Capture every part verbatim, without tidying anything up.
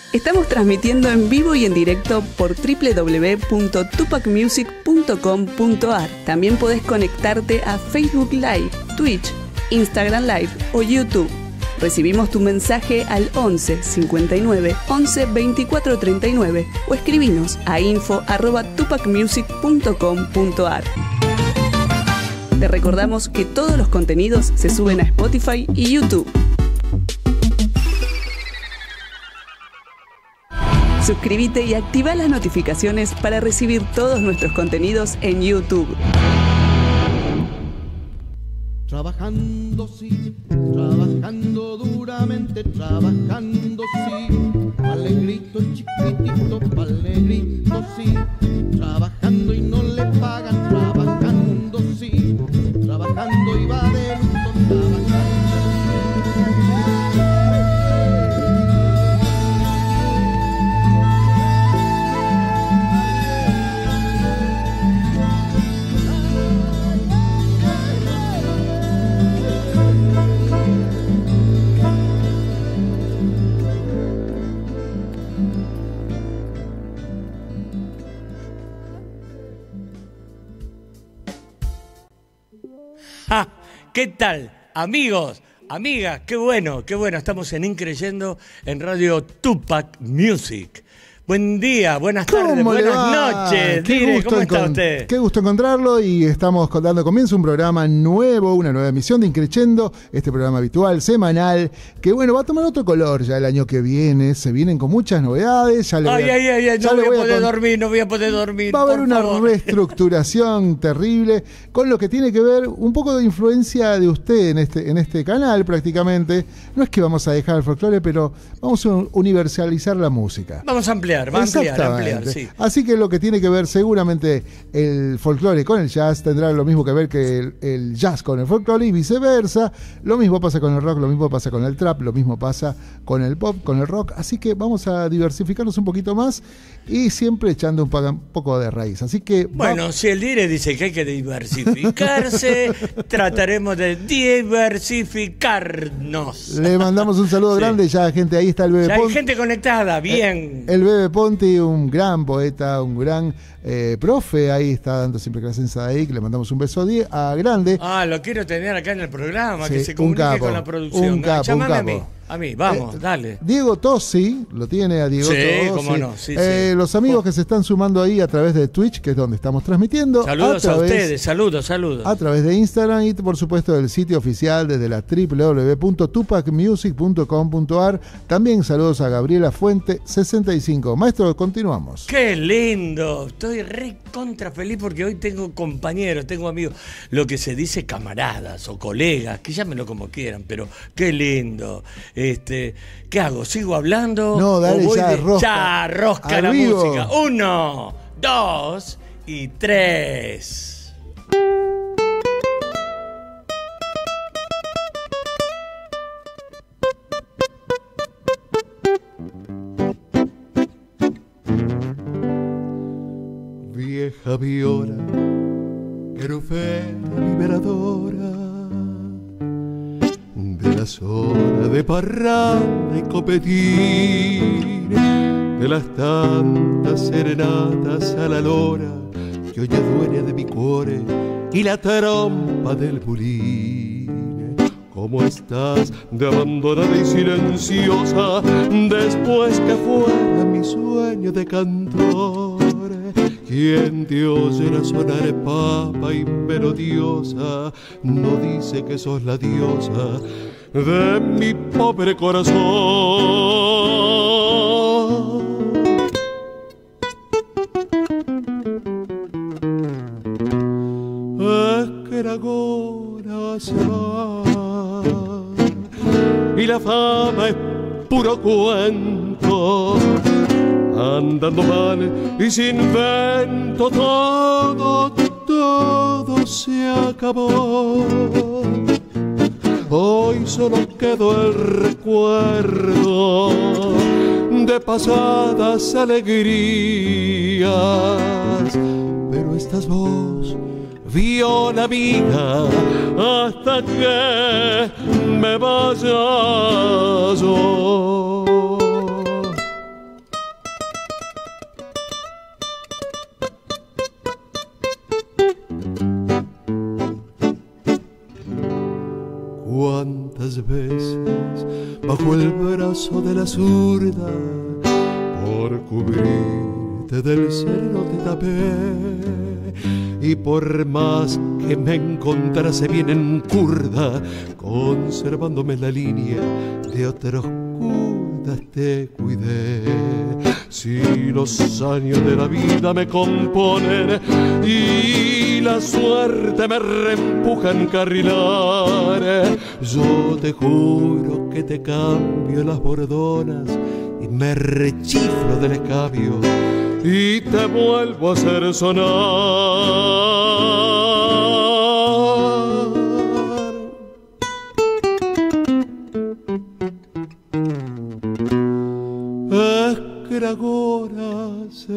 Estamos transmitiendo en vivo y en directo por doble u doble u doble u punto tupac music punto com punto a r. También podés conectarte a Facebook Live, Twitch, Instagram Live o YouTube. Recibimos tu mensaje al once cincuenta y nueve once veinticuatro treinta y nueve o escribinos a info arroba tupac music punto com punto a r. Te recordamos que todos los contenidos se suben a Spotify y YouTube. Suscríbete y activa las notificaciones para recibir todos nuestros contenidos en YouTube. Trabajando sí, trabajando duramente, trabajando sí, pa'l negrito chiquitito, pa'l negrito sí, trabajando y no le pagan, trabajando sí, trabajando y va de luto, trabajando. Ah, ¿qué tal? Amigos, amigas, qué bueno, qué bueno. Estamos en Increyendo en Radio Tupac Music. Buen día, buenas tardes, buenas noches. Dire, ¿cómo está usted? Qué gusto encontrarlo y estamos dando comienzo a un programa nuevo, una nueva emisión de Increyendo, este programa habitual, semanal, que bueno, va a tomar otro color ya el año que viene, se vienen con muchas novedades. Ya le ay, voy a, ay, ay, ay, no voy a poder con... dormir, no voy a poder dormir. Va a haber por una favor. reestructuración terrible con lo que tiene que ver un poco de influencia de usted en este, en este canal prácticamente. No es que vamos a dejar el folclore, pero vamos a universalizar la música. Vamos a ampliar. Va a ampliar, ampliar, sí. Así que lo que tiene que ver seguramente el folclore con el jazz tendrá lo mismo que ver que el, el jazz con el folclore y viceversa. Lo mismo pasa con el rock, lo mismo pasa con el trap, lo mismo pasa con el pop, con el rock. Así que vamos a diversificarnos un poquito más y siempre echando un, un poco de raíz. Así que bueno, va... si el Dire dice que hay que diversificarse, trataremos de diversificarnos. Le mandamos un saludo sí. grande. Ya gente, ahí está el Bebe ya Ponti. Hay gente conectada, bien. El, el Bebe Ponti, un gran poeta, un gran eh, profe, ahí está dando siempre clases en Sadaí, que le mandamos un beso a grande. Ah, lo quiero tener acá en el programa, sí, que se comunique capo, con la producción. Un capo, Llámame un capo. a mí. A mí, vamos, eh, dale. Diego Tossi, lo tiene a Diego sí, Tossi. Cómo no, sí, eh, sí. Los amigos que se están sumando ahí a través de Twitch, que es donde estamos transmitiendo. Saludos a, través, a ustedes, saludos, saludos. A través de Instagram y por supuesto del sitio oficial desde la doble u doble u doble u punto tupac music punto com punto a r. También saludos a Gabriela Fuente sesenta y cinco. Maestro, continuamos. Qué lindo, estoy re contra feliz porque hoy tengo compañeros, tengo amigos, lo que se dice camaradas o colegas, que llámenlo como quieran, pero qué lindo. Este, ¿qué hago? ¿Sigo hablando? No, dale, ¿O voy ya de... rosca. Ya rosca la vivo. música. Uno, dos y tres. Vieja viola, querufera liberadora de la zona de parranda y copetín, de las tantas serenatas a la lora, que hoy es dueña de mi cuore y la trompa del bulín. ¿Cómo estás de abandonada y silenciosa después que fuera mi sueño de cantor? Quien te oye la sonar papa y melodiosa no dice que sos la diosa de mi pobre corazón. Es que la gora se va y la fama es puro cuento. Andando mal y sin vento, todo, todo se acabó. Hoy solo quedó el recuerdo de pasadas alegrías. Pero estás vos, viola mía, hasta que me vaya yo. tantas veces bajo el brazo de la zurda, por cubrirte del sereno te tapé, y por más que me encontrase bien en curda, conservándome la línea de otros curdas te cuidé. Si los años de la vida me componen y la suerte me reempuja a encarrilar, yo te juro que te cambio las bordonas y me rechiflo del escabio y te vuelvo a hacer sonar. Es que ahora se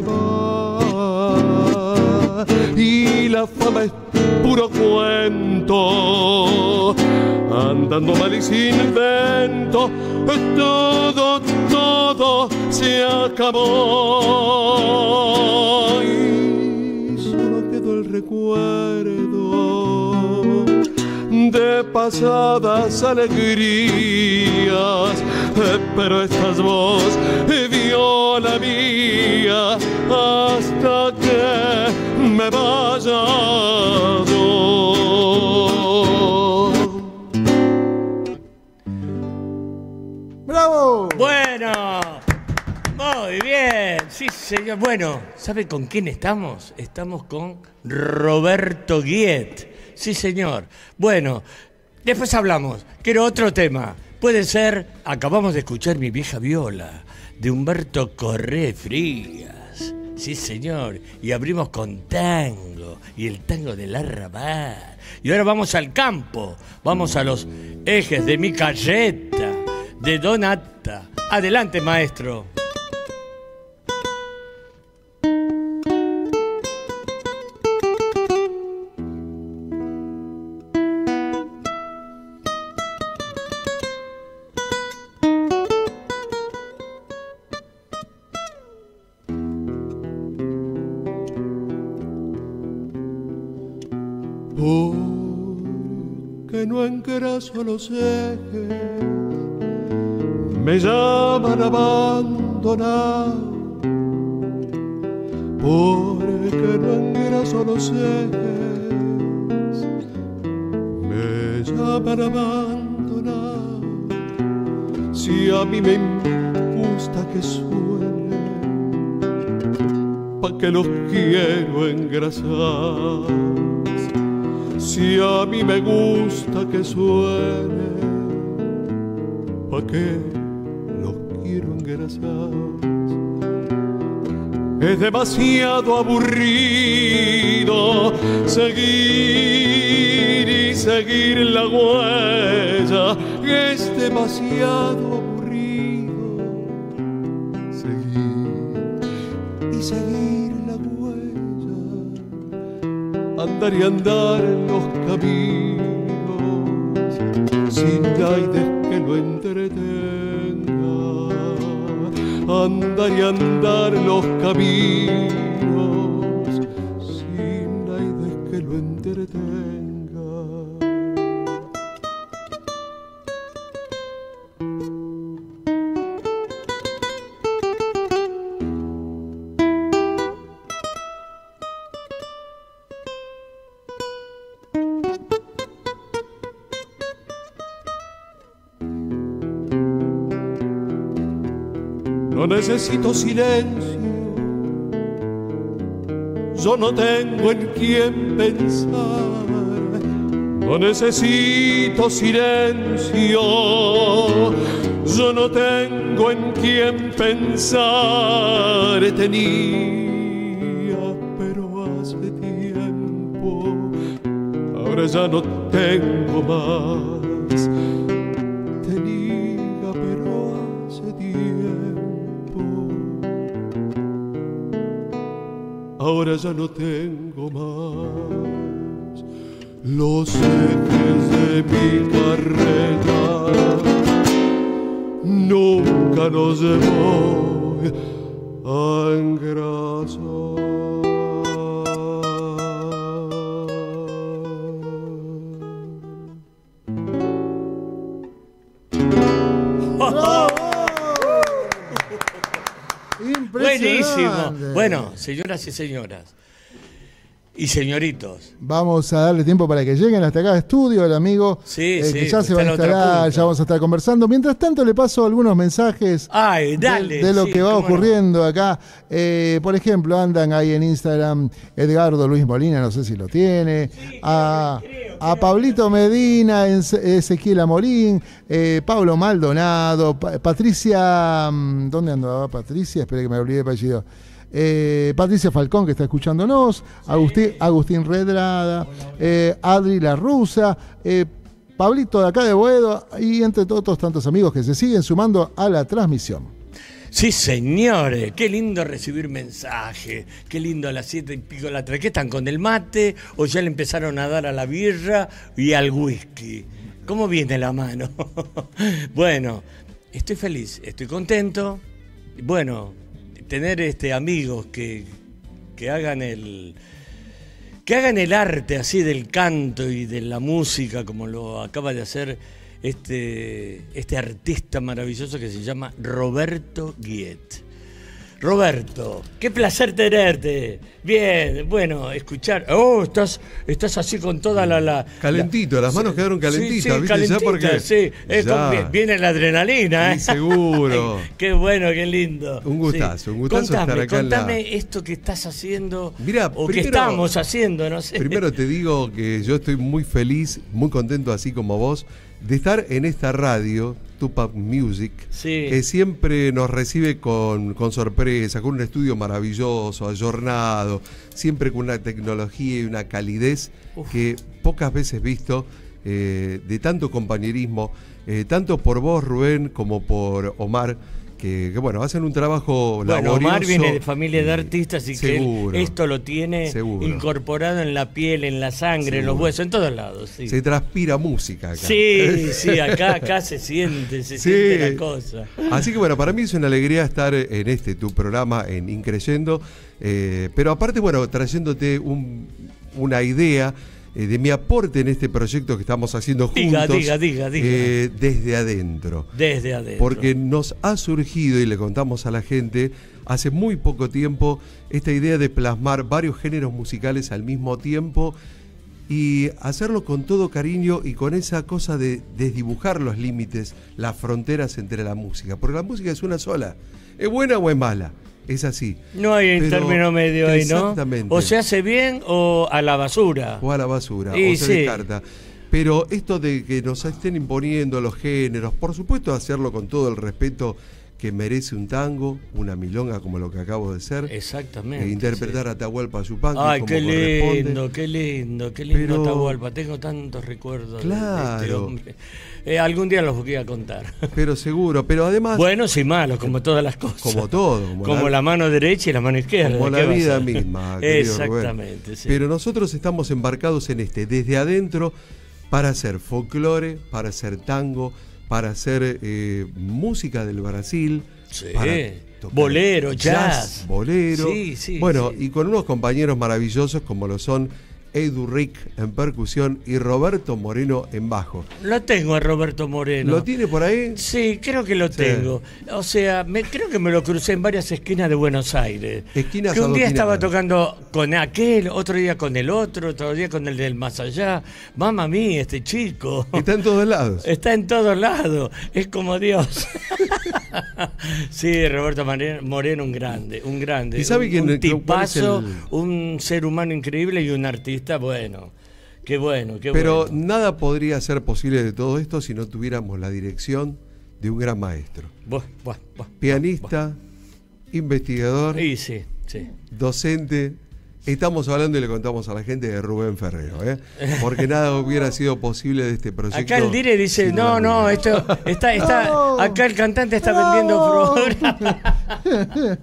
va y la fama es puro cuento, andando mal y sin vento, todo, todo se acabó y solo quedó el recuerdo de pasadas alegrías, pero estás vos, vio la mía, hasta que me vaya yo. ¡Bravo! Bueno, muy bien, sí señor. Bueno, ¿sabe con quién estamos? Estamos con Roberto Guiet. Sí señor. Bueno, después hablamos. Quiero otro tema. Puede ser, acabamos de escuchar Mi vieja viola, de Humberto Corré Frías. Sí, señor. Y abrimos con tango, y el tango del arrabal. Y ahora vamos al campo. Vamos a los ejes de mi calleta, de Donata. Adelante, maestro. Porque no engraso los ejes, me llaman abandonado. Porque no engraso los ejes, me llaman abandonado. Si a mí me gusta que suene, pa' que los quiero engrasar. Si a mí me gusta que suene, ¿pa' qué los quiero engrasar? Es demasiado aburrido seguir y seguir la huella. Es demasiado aburrido seguir y seguir la huella. Andar y andar en los caminos sin aires que lo entretenga. Andar y andar en los caminos sin aires que lo entretenga. No necesito silencio, yo no tengo en quién pensar. No necesito silencio, yo no tengo en quién pensar. Tenía, pero hace tiempo, ahora ya no tengo más. Ahora ya no tengo más. Los ejes de mi carreta nunca los voy a engrasar. Buenísimo. Bueno, señoras y señoras. Y señoritos. Vamos a darle tiempo para que lleguen hasta acá al estudio, el amigo sí, eh, sí, que ya se va a instalar, ya vamos a estar conversando. Mientras tanto le paso algunos mensajes Ay, dale, de, de lo sí, que va ocurriendo no. acá. Eh, por ejemplo, andan ahí en Instagram Edgardo Luis Molina, no sé si lo tiene. Sí, a, creo, a Pablito Medina, Ezequiel Amorín, eh, Pablo Maldonado, pa Patricia... ¿Dónde andaba Patricia? Espera que me olvidé el apellido. Eh, Patricia Falcón, que está escuchándonos, sí. Agustín, Agustín Redrada, eh, Adri La Rusa, eh, Pablito de acá de Boedo y entre todos tantos amigos que se siguen sumando a la transmisión. Sí, señores, qué lindo recibir mensajes, qué lindo a las siete y pico de la tarde. ¿Qué están con el mate o ya le empezaron a dar a la birra y al whisky? ¿Cómo viene la mano? Bueno, estoy feliz, estoy contento. Bueno, tener este amigos que, que hagan el que hagan el arte así del canto y de la música como lo acaba de hacer este, este artista maravilloso que se llama Roberto Guiet. Roberto, qué placer tenerte. Bien, bueno, escuchar. Oh, estás, estás así con toda la... la Calentito, la, las manos sí, quedaron calentitas, sí, sí, ¿viste? calentita, Ya porque sí, es ya. Con, viene la adrenalina, ¿eh? Sí, seguro. Ay, qué bueno, qué lindo. Un gustazo, sí. un gustazo contame, estar acá contame en la... esto que estás haciendo, Mirá, o primero, que estamos haciendo, no sé. Primero te digo que yo estoy muy feliz, muy contento, así como vos, de estar en esta radio, Tupac Music, sí. que siempre nos recibe con, con sorpresa, con un estudio maravilloso, ayornado, siempre con una tecnología y una calidez Uf. que pocas veces visto, eh, de tanto compañerismo, eh, tanto por vos, Rubén, como por Omar, que, que bueno, hacen un trabajo bueno, laborioso. Omar viene de familia de artistas y seguro, que él esto lo tiene seguro. incorporado en la piel, en la sangre, seguro. en los huesos, en todos lados. Sí. Se transpira música acá. Sí, sí, acá, acá se siente, se sí. siente la cosa. Así que bueno, para mí es una alegría estar en este, tu programa, en Increyendo, eh, pero aparte, bueno, trayéndote un, una idea eh, de mi aporte en este proyecto que estamos haciendo juntos. Diga, diga, diga, diga. Eh, desde adentro. Desde adentro. Porque nos ha surgido, y le contamos a la gente, hace muy poco tiempo, esta idea de plasmar varios géneros musicales al mismo tiempo y hacerlo con todo cariño y con esa cosa de desdibujar los límites, las fronteras entre la música. Porque la música es una sola. ¿Es buena o es mala? Es así. No hay un término medio ahí, ¿no? Exactamente. O se hace bien o a la basura. O a la basura, y o se sí. descarta. Pero esto de que nos estén imponiendo los géneros, por supuesto hacerlo con todo el respeto que merece un tango, una milonga como lo que acabo de ser. Exactamente. E interpretar sí. a Atahualpa Yupanqui Ay, como qué corresponde. lindo, qué lindo, qué lindo Pero, Atahualpa. Tengo tantos recuerdos claro. de este hombre. Eh, algún día los voy a contar. Pero seguro, pero además... Buenos y malos, como todas las cosas. Como todo. Como, como la, la mano derecha y la mano izquierda. Como la vida misma. Exactamente, sí. Pero nosotros estamos embarcados en este, desde adentro, para hacer folclore, para hacer tango, para hacer eh, música del Brasil, sí. para bolero, jazz, jazz bolero, sí, sí, bueno, sí. y con unos compañeros maravillosos como lo son Edu Rick en percusión y Roberto Moreno en bajo. Lo tengo a Roberto Moreno. ¿Lo tiene por ahí? Sí, creo que lo sí. tengo. O sea, me, creo que me lo crucé en varias esquinas de Buenos Aires. Esquinas que un día estaba adoctrinadas. tocando con aquel, otro día con el otro, otro día con el del más allá. Mamma mía, este chico. Está en todos lados. Está en todos lados. Es como Dios. Sí, Roberto Moreno, un grande, un grande. ¿Y sabe un, quién, un tipazo, el... un ser humano increíble y un artista bueno. Qué bueno, qué Pero bueno. nada podría ser posible de todo esto si no tuviéramos la dirección de un gran maestro. Buah, buah, buah, Pianista, buah. investigador, Sí, sí, sí. docente. Estamos hablando y le contamos a la gente de Rubén Ferrero, ¿eh? Porque nada hubiera sido posible de este proyecto. Acá el Dire dice, no, no, esto está, está, no, acá el cantante está no. vendiendo programa.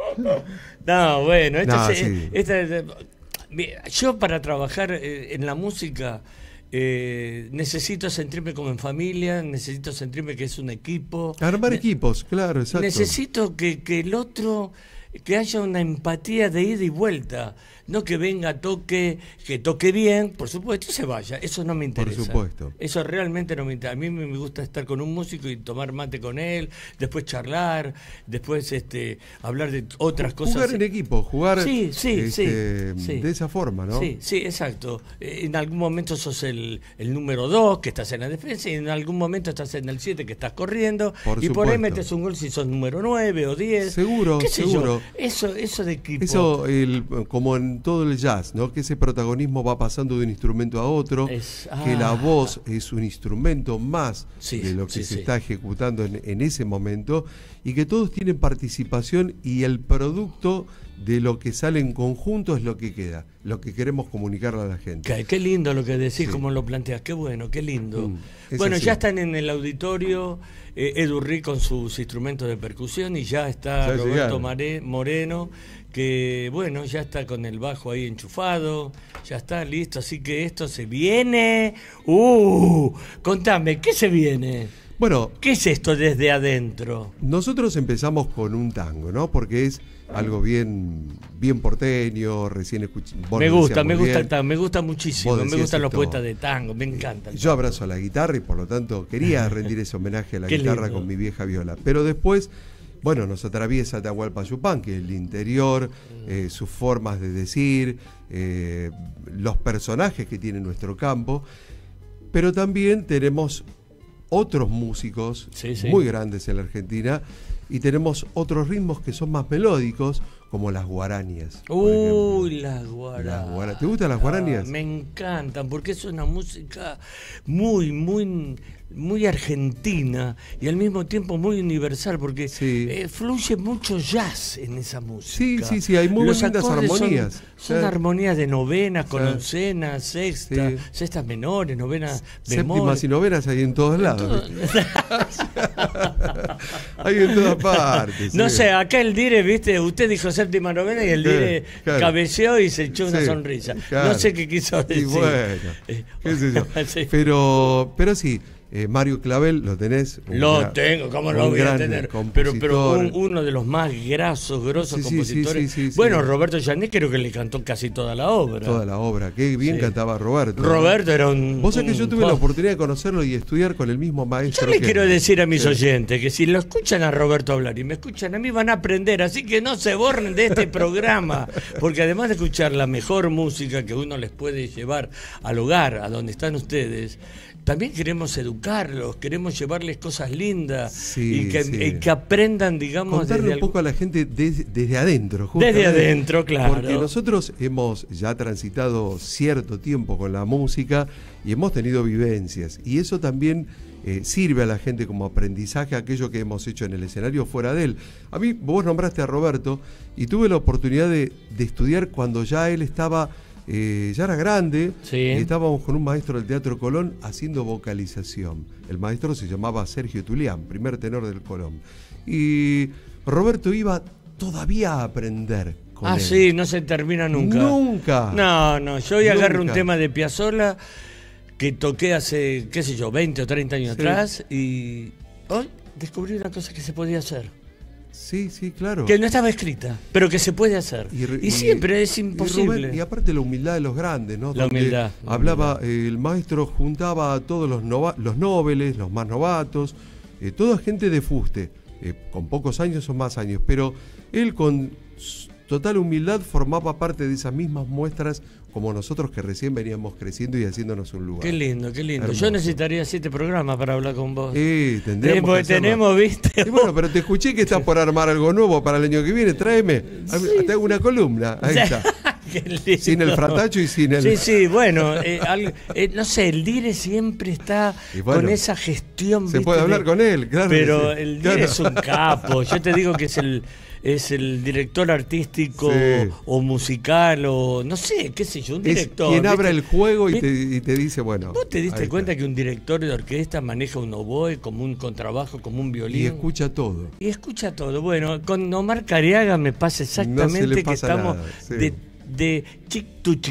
No, bueno, esto no, es, sí. esto es, yo para trabajar en la música eh, necesito sentirme como en familia, necesito sentirme que es un equipo. Armar ne equipos, claro, exacto. Necesito que, que el otro que haya una empatía de ida y vuelta. No que venga, toque, que toque bien, por supuesto, y se vaya. Eso no me interesa. Por supuesto. Eso realmente no me interesa. A mí me gusta estar con un músico y tomar mate con él, después charlar, después este hablar de otras cosas. Jugar en equipo, jugar sí, sí, este, sí, sí. de esa forma, ¿no? Sí, sí, exacto. En algún momento sos el, el número dos, que estás en la defensa, y en algún momento estás en el siete, que estás corriendo, Por y por ahí supuesto. metes un gol si sos número nueve o diez. Seguro, ¿Qué sé seguro. yo? Eso, eso de equipo. Eso, el, como en todo el jazz, ¿no? Que ese protagonismo va pasando de un instrumento a otro, Es- que ah. la voz es un instrumento más Sí, de lo que sí, se sí. está ejecutando en, en ese momento, y que todos tienen participación, y el producto de lo que sale en conjunto es lo que queda, lo que queremos comunicarle a la gente. Qué, qué lindo lo que decís, Sí. como lo planteas, qué bueno, qué lindo. Mm, es bueno, así. ya están en el auditorio eh, Edu Rick con sus instrumentos de percusión, y ya está Ya Roberto llegaron. Mare- Moreno, que bueno, ya está con el bajo ahí enchufado, ya está listo, así que esto se viene. Uh, contame, ¿qué se viene? Bueno, ¿Qué es esto desde adentro? nosotros empezamos con un tango, ¿no? Porque es algo bien, bien porteño, recién escuché. Me gusta, me gusta el tango, me gusta muchísimo, Vos me decías gustan los esto. poetas de tango, me encanta. el Yo tango. abrazo a la guitarra y por lo tanto quería rendir ese homenaje a la Qué guitarra lindo. con mi vieja viola. Pero después, bueno, nos atraviesa Atahualpa Yupanqui, que es el interior, eh, sus formas de decir, eh, los personajes que tiene nuestro campo. Pero también tenemos otros músicos Sí, sí. muy grandes en la Argentina, y tenemos otros ritmos que son más melódicos, como las guarañas. por Uy, ejemplo. las guarañas. Las guara- ¿Te gustan las guarañas? Ah, me encantan, porque es una música muy, muy, muy argentina y al mismo tiempo muy universal, porque Sí. eh, fluye mucho jazz en esa música. Sí, sí, sí, hay muy Los lindas acordes son- armonías. Son, Sí. armonías de novenas, con Sí. oncenas, sextas, Sí. sextas menores, novenas Séptimas bemol. y novenas hay en todos lados. ¿viste? Hay en todas partes. No sí. sé, acá el dire, viste, usted dijo séptima novena y el Claro, dire claro. cabeceó y se echó una Sí, sonrisa. claro. No sé qué quiso decir. Y bueno, Eh, qué sé yo. sí. Pero, pero sí, eh, Mario Clavel lo tenés. un Lo gran- tengo, ¿cómo un lo voy a gran tener? Pero, compositor. pero un- uno de los más grasos, grosos Sí, sí, sí, compositores. sí, sí, sí. Bueno, Roberto Janet creo que le cantó casi toda la obra. Toda la obra. Qué bien Sí. cantaba Roberto. Roberto era un... Vos sabés que yo un- tuve la oportunidad de conocerlo y estudiar con el mismo maestro. Yo le que- quiero decir a mis Sí. oyentes que si lo escuchan a Roberto hablar y me escuchan a mí van a aprender, así que no se borren de este programa, porque además de escuchar la mejor música que uno les puede llevar al hogar, a donde están ustedes, también queremos educarlos, queremos llevarles cosas lindas Sí, y, que, sí. y que aprendan, digamos, Contarle desde un poco a la gente desde, desde adentro. Desde justamente. adentro, claro. Porque nosotros hemos ya transitado cierto tiempo con la música y hemos tenido vivencias. Y eso también eh, sirve a la gente como aprendizaje, aquello que hemos hecho en el escenario fuera de él. A mí, vos nombraste a Roberto y tuve la oportunidad de, de estudiar cuando ya él estaba... Eh, ya era grande, Sí. y estábamos con un maestro del Teatro Colón haciendo vocalización. El maestro se llamaba Sergio Tulián, primer tenor del Colón. Y Roberto iba todavía a aprender con Ah, él. sí, no se termina nunca. Nunca. No, no, yo hoy agarro un Nunca. tema de Piazzolla que toqué hace, qué sé yo, veinte o treinta años Sí. atrás y hoy descubrí una cosa que se podía hacer. Sí, sí, claro. Que no estaba escrita, pero que se puede hacer. Y, re- siempre es y imposible. Rubén- Y, aparte la humildad de los grandes, ¿no? La Donde humildad, la Hablaba, eh, el maestro juntaba a todos los, nova- los nobles, los más novatos, eh, toda gente de fuste, eh, con pocos años o más años, pero él con s- total humildad formaba parte de esas mismas muestras como nosotros que recién veníamos creciendo y haciéndonos un lugar. Qué lindo, qué lindo. Hermoso. Yo necesitaría siete programas para hablar con vos. Eh, tendríamos Eh, porque que hacerlo. tenemos, viste. Y bueno, pero te escuché que estás por armar algo nuevo para el año que viene. Tráeme. Te hago una columna. Ahí está. Qué lindo. Sin el fratacho y sin el. Sí, sí, bueno, eh, algo- eh, no sé, el Dire siempre está Y bueno, con esa gestión. se ¿viste? puede hablar de- con él, claro que Pero sí. el Dire Claro. es un capo. Yo te digo que es el es el director artístico Sí. o musical o no sé, qué sé yo, un Es director. quien abre ¿viste? el juego y ¿Viste? te, y te dice, bueno. ¿Vos te ahí diste está. cuenta que un director de orquesta maneja un oboe como un contrabajo, como un violín? Y escucha todo. Y escucha todo. Bueno, con Omar Cariaga me pasa exactamente le que pasa estamos nada, sí. de, de chic to chic.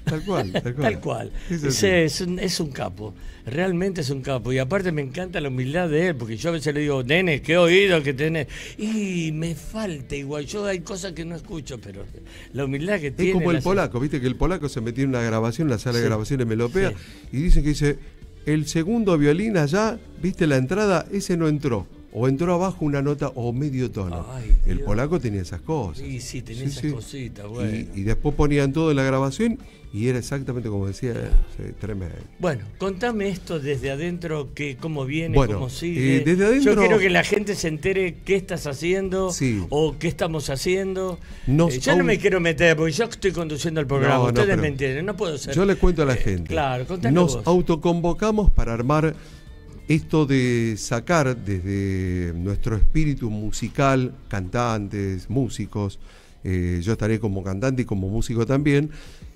Tal cual, tal cual. Tal cual. Es Es, así. es un, es un capo, realmente es un capo. Y aparte me encanta la humildad de él, porque yo a veces le digo, nene, qué oído que tenés. Y me falta igual, yo hay cosas que no escucho, pero la humildad que tiene. Es como el la- polaco, viste que el polaco se metió en una grabación, en la sala Sí. de grabaciones Melopea, Sí. y dicen que dice, el segundo violín allá, viste la entrada, ese no entró. O entró abajo una nota o medio tono. Ay, el Dios. polaco tenía esas cosas. Sí, sí, tenía esas cositas, bueno. Y, y después ponían todo en la grabación y era exactamente como decía él. Sí, tremendo. Bueno, contame esto desde adentro, que cómo viene, Bueno, cómo sigue. eh, desde adentro- Yo quiero que la gente se entere qué estás haciendo Sí. o qué estamos haciendo. Nos Eh, yo no au- me quiero meter, porque yo estoy conduciendo el programa, No, no, ustedes pero me entienden, no puedo ser. Yo le cuento a la Eh, gente. claro, contame Nos vos. autoconvocamos para armar esto de sacar desde nuestro espíritu musical, cantantes, músicos, eh, yo estaré como cantante y como músico también,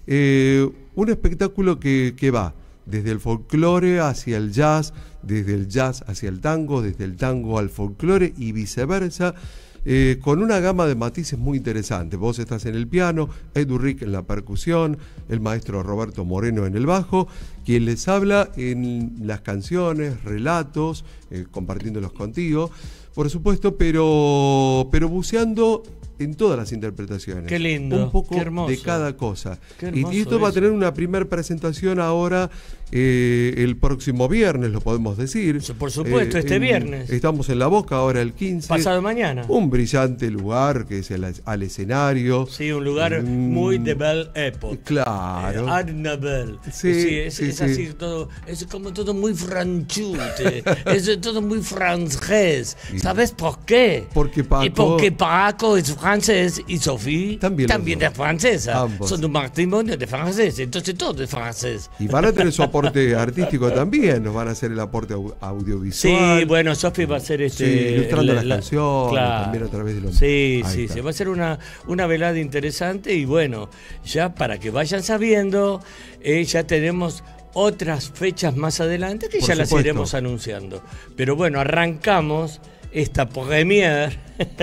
eh, un espectáculo que, que va desde el folclore hacia el jazz, desde el jazz hacia el tango, desde el tango al folclore y viceversa, eh, con una gama de matices muy interesantes. Vos estás en el piano, Edu Rick en la percusión, el maestro Roberto Moreno en el bajo, quien les habla en las canciones, relatos, eh, compartiéndolos contigo, por supuesto, pero, pero buceando en todas las interpretaciones. Qué lindo, Un poco qué hermoso. de cada cosa. Qué Y, hermoso y esto va a eso. tener una primer presentación ahora, eh, el próximo viernes, lo podemos decir. Por supuesto, este en- viernes. Estamos en La Boca ahora el quince. Pasado mañana. Un brillante lugar que es el, al escenario. Sí, un lugar Mm, muy de Belle Époque. Claro. Eh, Art Nouveau. Sí, Sí, es, sí, es sí. así todo, es como todo muy franchute, es todo muy francés. Y- ¿Sabes por qué? Porque Paco- Y porque Paco es francés y Sophie También también, los es francesa. Ambos. Son un matrimonio de franceses, entonces todo es francés. Y van a tener su aporte artístico también, nos van a hacer el aporte au- audiovisual. Sí, bueno, Sophie va a ser este. Sí, ilustrando la- las la- canciones, claro. también a través de los. Sí, Ahí sí, está. sí. Va a ser una, una velada interesante y bueno, ya para que vayan sabiendo, eh, ya tenemos otras fechas más adelante que Por ya las supuesto. iremos anunciando. Pero bueno, arrancamos esta premier.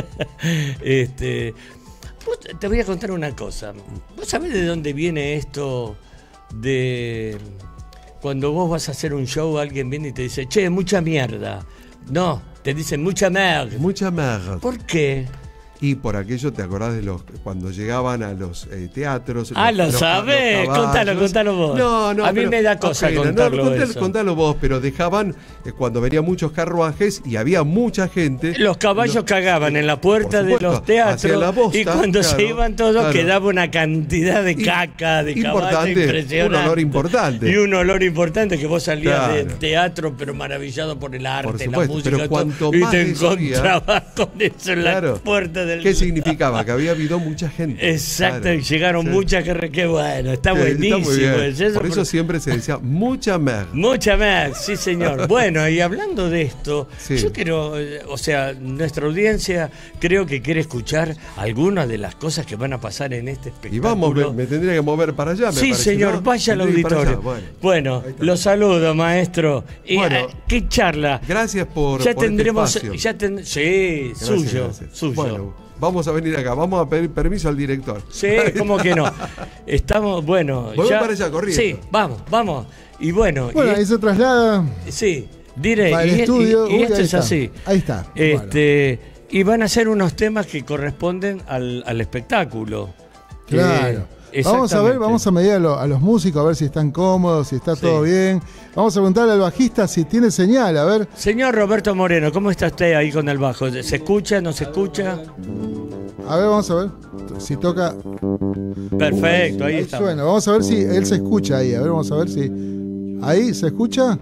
este, vos- te voy a contar una cosa. ¿Vos sabés de dónde viene esto de cuando vos vas a hacer un show, alguien viene y te dice, che, mucha mierda? No, te dicen mucha mierda. Mucha merda. ¿Por qué? Y por aquello, ¿te acordás de los cuando llegaban a los eh, teatros? Ah, los- lo los- sabés. los caballos? Contalo, contalo vos. No, no. A mí pero me da cosa apenas. contarlo No, contalo, eso. contalo vos, pero dejaban, eh, cuando venían muchos carruajes y había mucha gente. Los caballos los- cagaban en la puerta por de supuesto, los teatros hacia la bosta, y cuando se claro, iban todos claro. quedaba una cantidad de Y- caca, de caballo importante, impresionante. un olor importante. Y un olor importante que vos salías Claro. del teatro pero maravillado por el arte, Por la supuesto, música pero y todo, cuanto y más te de eso había- encontrabas con eso en Claro. la puerta del... ¿Qué significaba? Que había habido mucha gente. Exacto, Claro. y llegaron Sí. muchas que... Qué bueno, está Sí, buenísimo. muy bien. es eso, Por eso por- siempre se decía mucha merda. Mucha más, sí señor. Bueno, y hablando de esto, Sí. yo quiero, eh, o sea, nuestra audiencia creo que quiere escuchar algunas de las cosas que van a pasar en este espectáculo. Y vamos, me, me tendría que mover para allá. Me Sí, parece, señor, ¿no? vaya al Tendría que ir para auditorio. allá, Bueno, Bueno, ahí está. lo saludo, maestro. Y, Bueno, eh, ¿qué charla? Gracias por. Ya por este tendremos, espacio. ya ten- sí, Gracias, suyo, gracias. suyo. Bueno, vamos a venir acá, vamos a pedir permiso al director. Sí, ¿cómo que no? Estamos, bueno. Voy ya, para allá, corriendo. Sí, vamos, vamos. Y bueno, Bueno, y ahí se traslada sí, diré, para y, el y- estudio. y Uy, esto ahí es está. así. Ahí está. Este, y van a ser unos temas que corresponden al, al espectáculo. Que- Claro. Vamos a ver, exactamente. vamos a medir a, lo- a los músicos a ver si están cómodos, si está Sí. todo bien. Vamos a preguntarle al bajista si tiene señal, a ver. Señor Roberto Moreno, ¿cómo está usted ahí con el bajo? ¿Se escucha, no se escucha? A ver, vamos a ver si toca. Perfecto, ahí Ahí está. suena. Vamos a ver si él se escucha ahí. A ver, vamos a ver si. Ahí, ¿se escucha?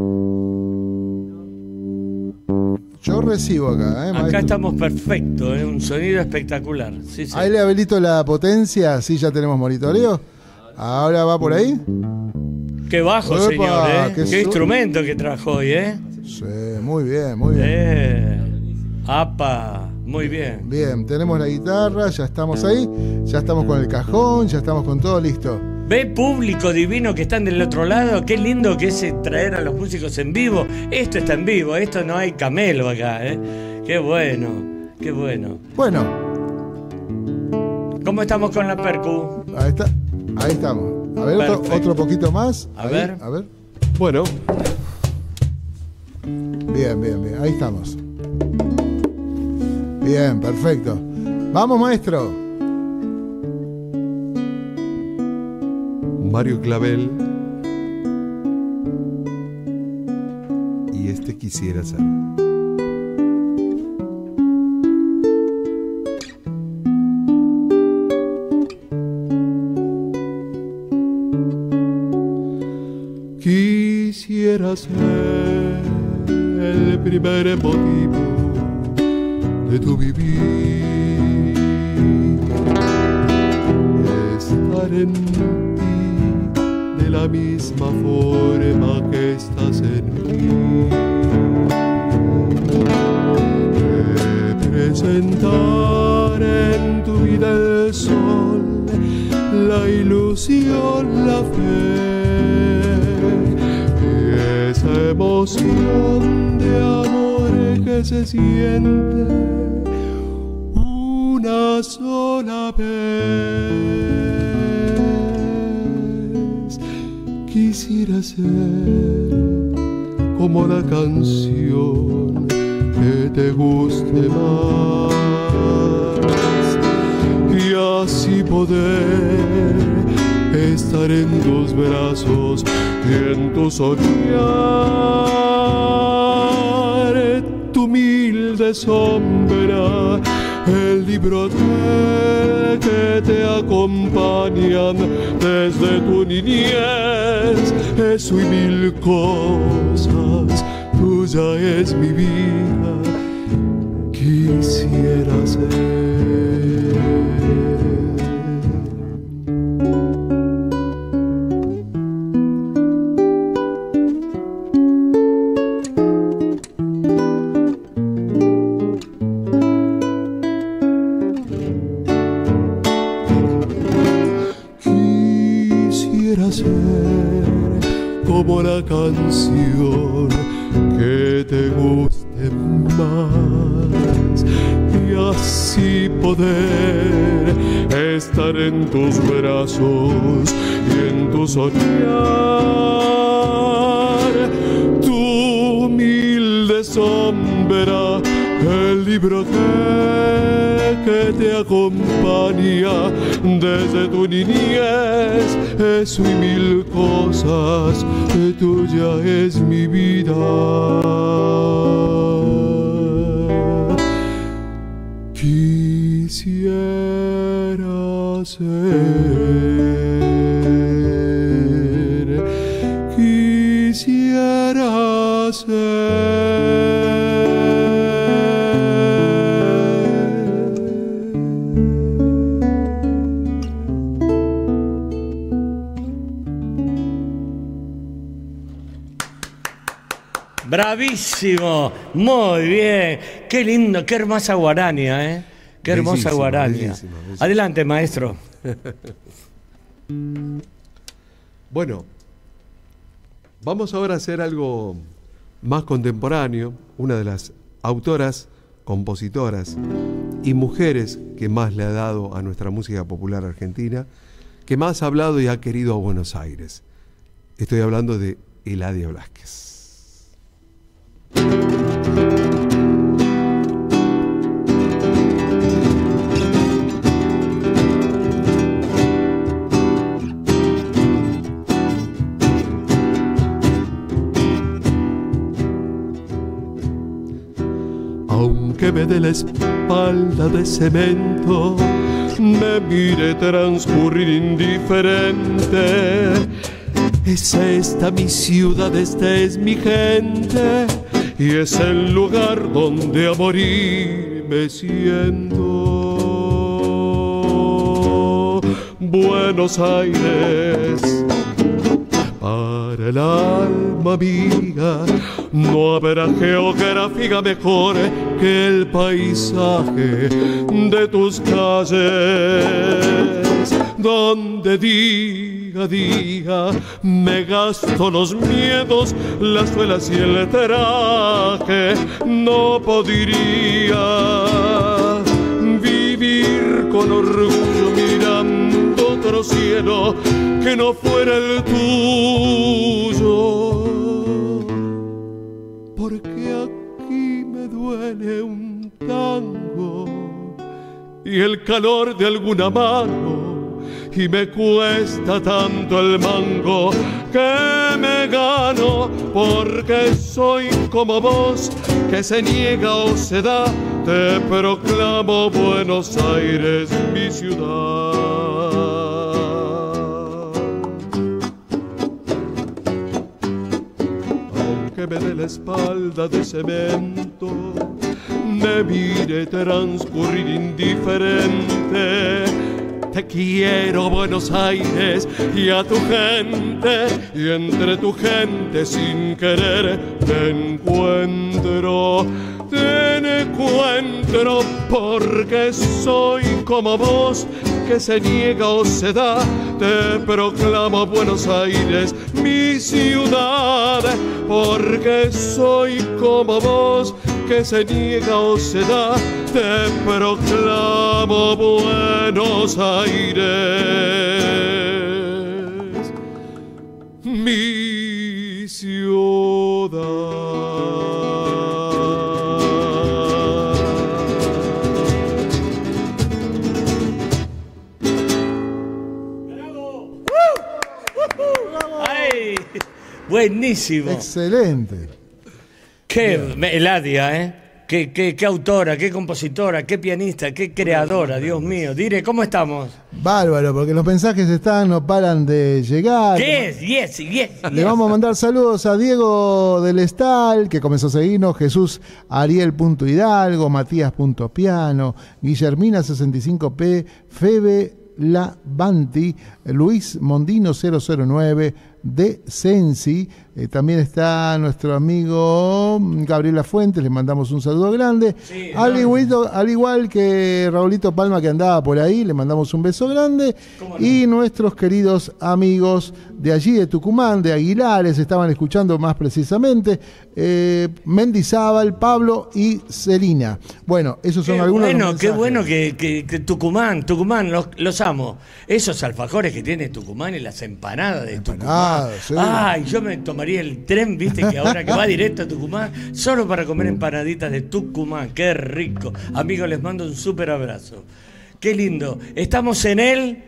Yo recibo acá, ¿eh, Acá maestro? estamos perfectos, ¿eh? Un sonido espectacular. Sí, sí. Ahí le habilito la potencia, así ya tenemos monitoreo. Ahora va por ahí. Qué bajo, Epa, señor, ¿eh? qué Qué, su- instrumento que trajo hoy, ¿eh? Sí, muy bien, muy bien. Eh. Apa, muy bien. Bien, tenemos la guitarra, ya estamos ahí, ya estamos con el cajón, ya estamos con todo listo. Ve público divino que están del otro lado, qué lindo que es eh, traer a los músicos en vivo. Esto está en vivo, esto no hay camelo acá, ¿eh? Qué bueno, qué bueno. Bueno, ¿Cómo estamos con la percu? ahí está, ahí estamos. A ver, otro, otro poquito más. A Ahí, ver. A ver. Bueno, Bien, bien, bien. Ahí estamos. Bien, perfecto. Vamos, maestro. Mario Clavel. Y este quisiera ser. Quisiera ser el primer motivo de tu vivir, estar en ti de la misma forma que estás en mí, representar en tu vida el sol, la ilusión, la fe, esa emoción de amor que se siente una sola vez. Quisiera ser como la canción que te guste más y así poder estar en tus brazos y en tu soñar, tu humilde sombra, el libro aquel que te acompañan desde tu niñez, eso y mil cosas, tuya es mi vida, quisiera ser. Como la canción que te guste más y así poder estar en tus brazos y en tu soñar, tu humilde sombra, el libro que, que te acompaña desde tu niñez, eso y mil cosas, tuya es mi vida. Quisiera ser, quisiera ser. Bravísimo, muy bien, qué lindo, qué hermosa guarania, ¿eh? Qué hermosa Bellísimo, guarania. bellísimo, bellísimo. Adelante, maestro. Bueno, vamos ahora a hacer algo más contemporáneo. Una de las autoras, compositoras y mujeres que más le ha dado a nuestra música popular argentina, que más ha hablado y ha querido a Buenos Aires. Estoy hablando de Eladia Blasquez. Aunque me dé la espalda de cemento, me mire transcurrir indiferente. Esa está mi ciudad, esta es mi gente, y es el lugar donde a morir me siento. Buenos Aires, para el alma mía, no habrá geografía mejor que el paisaje de tus calles, donde día a día me gasto los miedos, las suelas y el traje. No podría vivir con orgullo mirando otro otro cielo que no fuera el tuyo. Porque aquí me duele un tango y el calor de alguna mano, y me cuesta tanto el mango que me gano, porque soy como vos que se niega o se da. Te proclamo Buenos Aires mi ciudad. Aunque me dé la espalda de cemento, me mire transcurrir indiferente, te quiero Buenos Aires y a tu gente, y entre tu gente sin querer te encuentro, te encuentro, porque soy como vos que se niega o se da. Te proclamo Buenos Aires mi ciudad, porque soy como vos que se niega o se da. Te proclamo Buenos Aires mi ciudad. Buenísimo. Excelente. Qué Eladia, ¿eh? Qué, qué, qué autora, qué compositora, qué pianista, qué creadora, Dios mío. Dire, ¿cómo estamos? Bárbaro, porque los mensajes están, no paran de llegar. Yes, yes, yes. Le yes. vamos a mandar saludos a Diego del Estal, que comenzó a seguirnos, Jesús Ariel.Hidalgo, Matías.Piano, Guillermina sesenta y cinco P, Febe La Banti, Luis Mondino cero cero nueve, de Sensi. Eh, también está nuestro amigo Gabriela Fuentes, le mandamos un saludo grande. Sí, al, igual, al igual que Raulito Palma, que andaba por ahí, le mandamos un beso grande. No? Y nuestros queridos amigos de allí, de Tucumán, de Aguilares, estaban escuchando más precisamente, eh, Mendizábal, Pablo y Celina. Bueno, esos son qué algunos bueno, de los qué mensajes. bueno que, que, que Tucumán, Tucumán, los, los amo. Esos alfajores que tiene Tucumán y las empanadas de Tucumán. Sí. Ay, yo me tomaría el tren, viste, que ahora que va directo a Tucumán, solo para comer empanaditas de Tucumán. Qué rico. Amigos, les mando un súper abrazo. Qué lindo. Estamos en el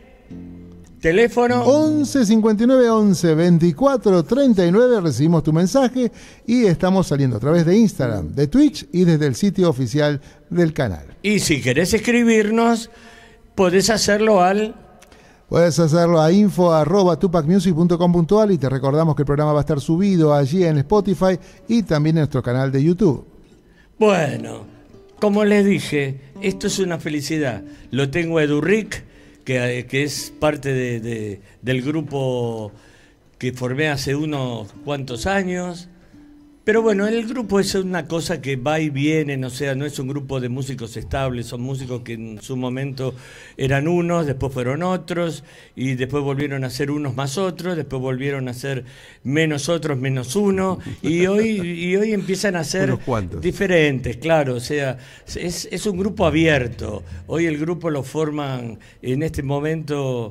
teléfono once cincuenta y nueve once veinticuatro treinta y nueve. Recibimos tu mensaje y estamos saliendo a través de Instagram, de Twitch y desde el sitio oficial del canal. Y si querés escribirnos, podés hacerlo al... Puedes hacerlo a info arroba tupac music punto com punto a r y te recordamos que el programa va a estar subido allí en Spotify y también en nuestro canal de YouTube. Bueno, como les dije, esto es una felicidad. Lo tengo a Edurric, que, que es parte de, de, del grupo que formé hace unos cuantos años. Pero bueno, el grupo es una cosa que va y viene, o sea, no es un grupo de músicos estables, son músicos que en su momento eran unos, después fueron otros, y después volvieron a ser unos más otros, después volvieron a ser menos otros, menos uno, y hoy, y hoy empiezan a ser diferentes, claro, o sea, es, es un grupo abierto. Hoy el grupo lo forman en este momento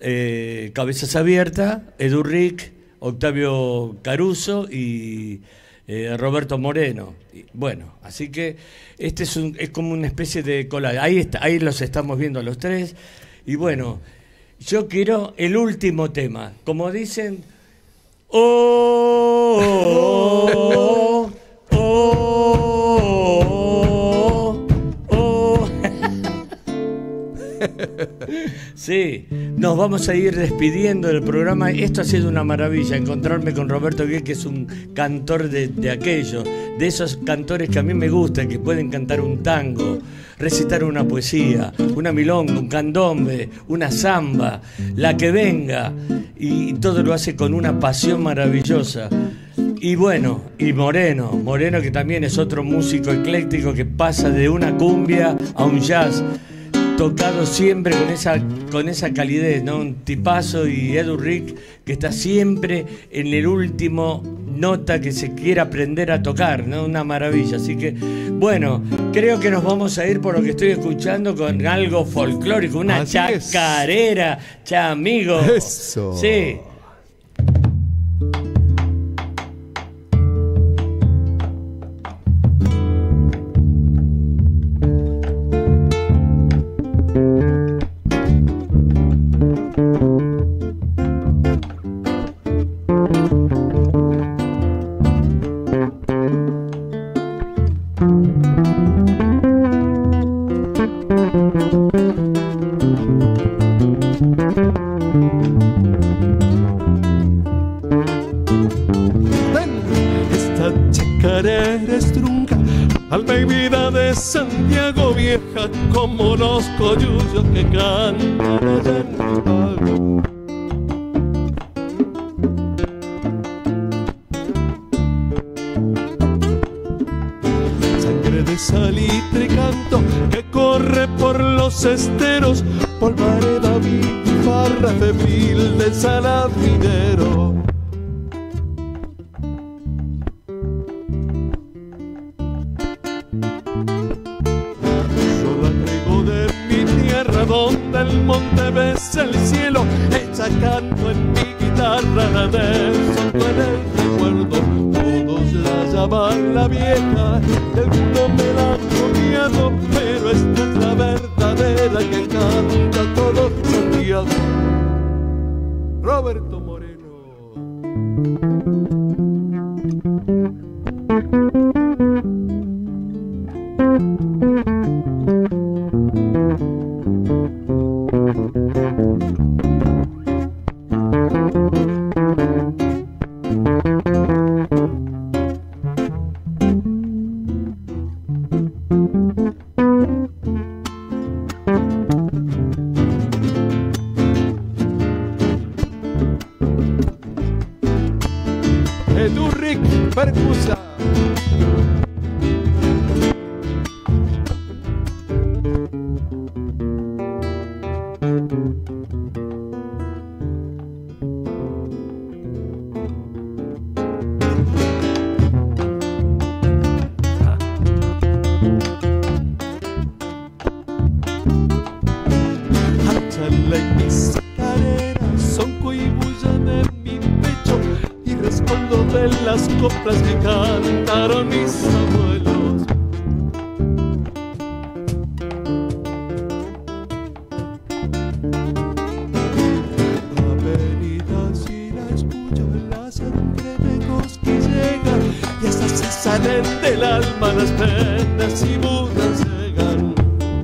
eh, Cabezas Abiertas, Edurric, Octavio Caruso y... Eh, Roberto Moreno. Bueno, así que este es, un, es como una especie de collage. Ahí, está, ahí los estamos viendo los tres. Y bueno, yo quiero el último tema. Como dicen, oh, oh, oh, oh, oh. Sí, nos vamos a ir despidiendo del programa. Esto ha sido una maravilla, encontrarme con Roberto Guiel, que es un cantor de, de aquello, de esos cantores que a mí me gustan, que pueden cantar un tango, recitar una poesía, una milonga, un candombe, una samba, la que venga, y todo lo hace con una pasión maravillosa. Y bueno, y Moreno, Moreno que también es otro músico ecléctico que pasa de una cumbia a un jazz, tocado siempre con esa, con esa calidez, ¿no? Un tipazo, y Edurric, que está siempre en el último nota que se quiera aprender a tocar, ¿no? Una maravilla. Así que, bueno, creo que nos vamos a ir por lo que estoy escuchando con algo folclórico, una Así chacarera, cha amigo. Eso. Sí. Esta chacarera es trunca, alma y vida de Santiago Vieja, como los coyullos que cantan allá en mi pago. Sangre de salitre y canto que corre por los esteros, polvareda mi farra febril del salamidero. Donde el monte besa el cielo, ella canto en mi guitarra del santo en el recuerdo. Todos la llaman la vieja, el mundo me la ha copiado, pero esta es la verdadera que canta todo Santiago. Roberto Moreno. Edurric Percusa. Achala y mis careras son coibullan en mi pecho y respondo de las coplas que cantaron mis abuelos. Avenida si la escucho, la sangre me cosquillea y hasta se salen del alma las penas y mudas llegan.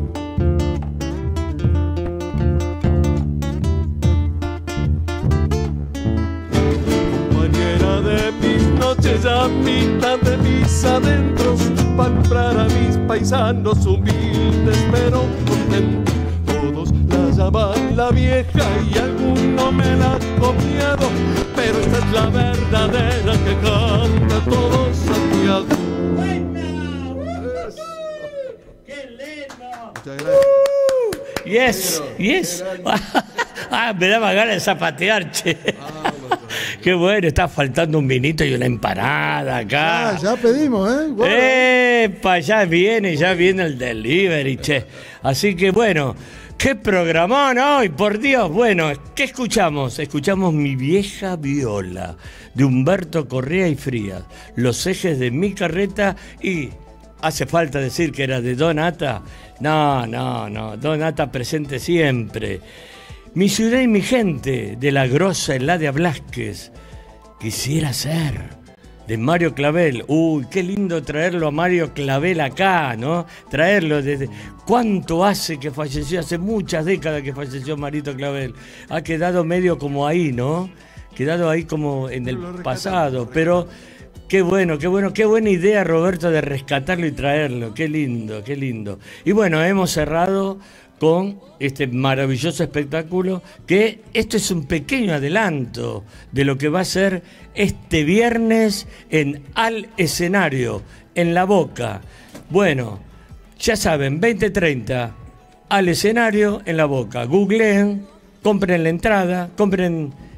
Ya mitad de mis adentros para comprar a mis paisanos humildes pero contentos. Todos la llaman la vieja y alguno me la ha copiado, pero esta es la verdadera que canta todo Santiago. ¡Buena! ¡Qué lindo! Muchas gracias. Yes, yes. Ah, me daba ganas de zapatear, che. Qué bueno, está faltando un vinito y una empanada acá. Ah, ya pedimos, ¿eh? Bueno. ¡Epa! Ya viene, ya viene el delivery, che. Así que bueno, qué programón hoy, por Dios. Bueno, ¿qué escuchamos? Escuchamos Mi vieja viola, de Humberto Correa y Frías. Los ejes de mi carreta y... ¿Hace falta decir que era de Don Ata? No, no, no. Don Ata presente siempre. Mi ciudad y mi gente, de la grosa Eladia Blasquez. Quisiera ser, de Mario Clavel. Uy, qué lindo traerlo a Mario Clavel acá, ¿no? Traerlo desde... ¿Cuánto hace que falleció? Hace muchas décadas que falleció Marito Clavel. Ha quedado medio como ahí, ¿no? Quedado ahí como en el pasado, pero... Qué bueno, qué bueno, qué buena idea, Roberto, de rescatarlo y traerlo. Qué lindo, qué lindo. Y bueno, hemos cerrado con este maravilloso espectáculo, que esto es un pequeño adelanto de lo que va a ser este viernes en Al Escenario, en La Boca. Bueno, ya saben, veinte treinta, Al Escenario, en La Boca. Googleen, compren la entrada, compren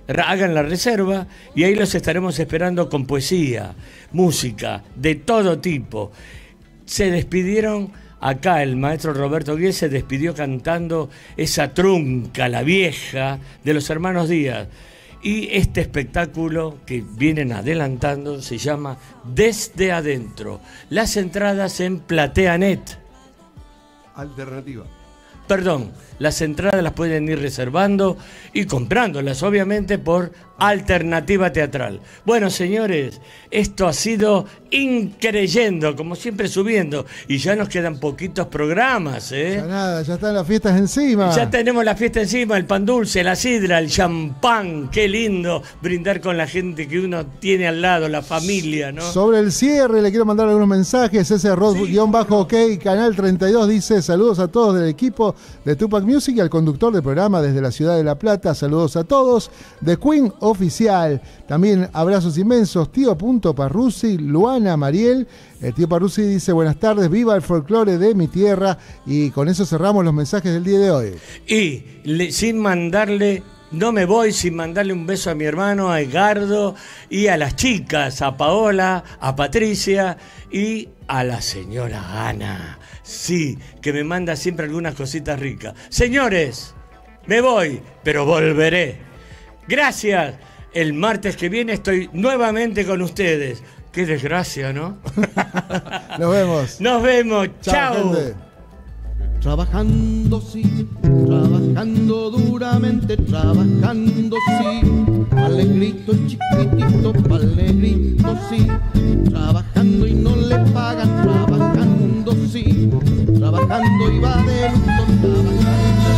hagan la reserva y ahí los estaremos esperando con poesía, música, de todo tipo. Se despidieron, acá el maestro Roberto Guies se despidió cantando esa trunca, la vieja, de los hermanos Díaz. Y este espectáculo que vienen adelantando se llama Desde Adentro. Las entradas en PlateaNet. Alternativa. Perdón, las entradas las pueden ir reservando y comprándolas, obviamente, por Alternativa Teatral. Bueno, señores, esto ha sido increyendo, como siempre subiendo, y ya nos quedan poquitos programas, ¿eh? Ya nada, ya están las fiestas encima. Ya tenemos la fiesta encima, el pan dulce, la sidra, el champán, qué lindo brindar con la gente que uno tiene al lado, la familia, ¿no? Sobre el cierre le quiero mandar algunos mensajes. Ese Rod-OK, Canal treinta y dos, dice: saludos a todos del equipo de Tupac Music y al conductor del programa desde la ciudad de La Plata. Saludos a todos. The Queen Oficial. También abrazos inmensos. Tío Punto Parrusi, Luana, Mariel. El tío Parrusi dice: buenas tardes, viva el folclore de mi tierra. Y con eso cerramos los mensajes del día de hoy. Y le, sin mandarle... No me voy sin mandarle un beso a mi hermano, a Edgardo, y a las chicas, a Paola, a Patricia y a la señora Ana. Sí, que me manda siempre algunas cositas ricas. Señores, me voy, pero volveré. Gracias. El martes que viene estoy nuevamente con ustedes. Qué desgracia, ¿no? Nos vemos. Nos vemos. Chao. Chao. Trabajando sí, trabajando duramente, trabajando sí, pa'l negrito chiquitito, pa'l negrito sí, trabajando y no le pagan, trabajando sí, trabajando y va de luto, trabajando.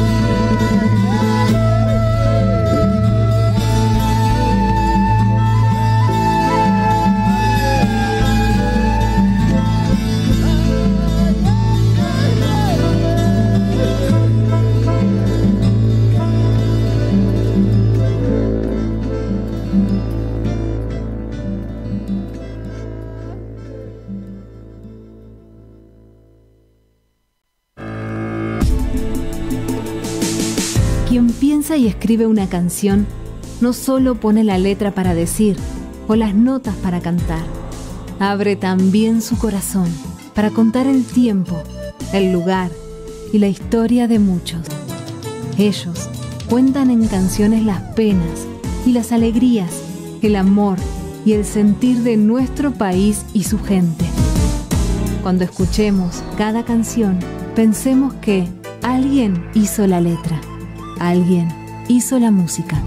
Quien piensa y escribe una canción no solo pone la letra para decir o las notas para cantar, abre también su corazón para contar el tiempo, el lugar y la historia de muchos. Ellos cuentan en canciones las penas y las alegrías, el amor y el sentir de nuestro país y su gente. Cuando escuchemos cada canción, pensemos que alguien hizo la letra. Alguien hizo la música.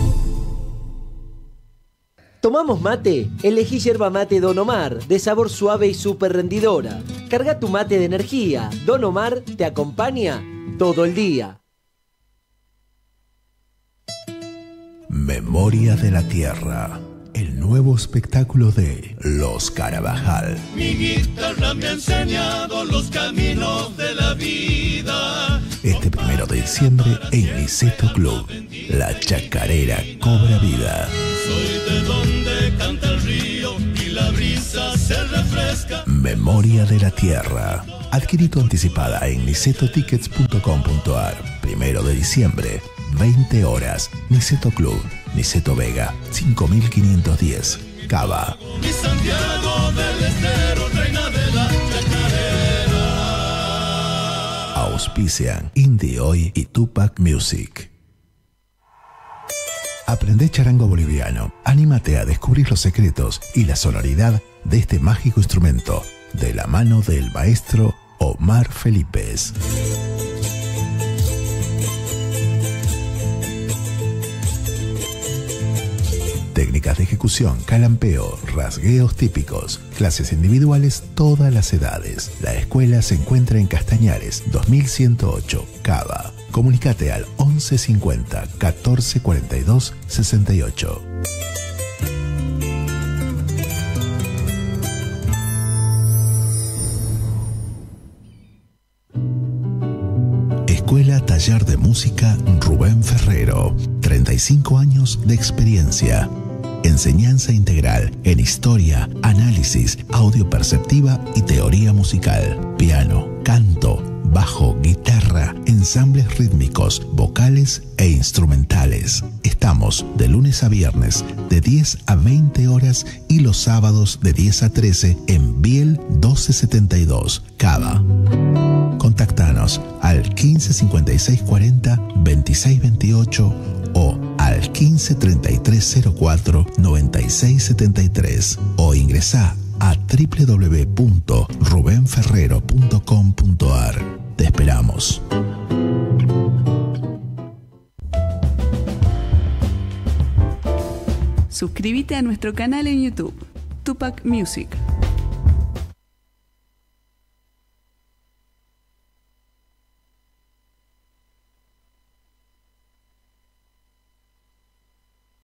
¿Tomamos mate? Elegí yerba mate Don Omar, de sabor suave y súper rendidora. Carga tu mate de energía. Don Omar te acompaña todo el día. Memoria de la Tierra, el nuevo espectáculo de Los Carabajal. Mi guitarra me ha enseñado los caminos de la vida. Este primero de diciembre en Niceto Club, la chacarera cobra vida. Soy de donde canta el río y la brisa se refresca. Memoria de la Tierra. Adquirí tu anticipada en niceto tickets punto com punto ar. Primero de diciembre, veinte horas. Niceto Club, Niceto Vega, cinco mil quinientos diez. Cava. Mi Santiago del Estero, reina de la chacarera. Auspician Indie Hoy y Tupac Music. Aprende charango boliviano. Anímate a descubrir los secretos y la sonoridad de este mágico instrumento, de la mano del maestro Omar Felipes. Técnicas de ejecución, calampeo, rasgueos típicos, clases individuales, todas las edades. La escuela se encuentra en Castañares, dos mil ciento ocho, Cava. Comunícate al once cincuenta, catorce cuarenta y dos, sesenta y ocho. Escuela Taller de Música Rubén Ferrero. treinta y cinco años de experiencia. Enseñanza integral en historia, análisis, audio perceptiva y teoría musical. Piano, canto, bajo, guitarra, ensambles rítmicos, vocales e instrumentales. Estamos de lunes a viernes de diez a veinte horas y los sábados de diez a trece en Biel doce setenta y dos, Cava. Contactanos al quince cincuenta y seis cuarenta veintiséis veintiocho o al quince treinta y tres cero cuatro noventa y seis setenta y tres o ingresá a doble u doble u doble u punto rubén ferrero punto com punto a r. Te esperamos. Suscríbete a nuestro canal en YouTube, Tupac Music.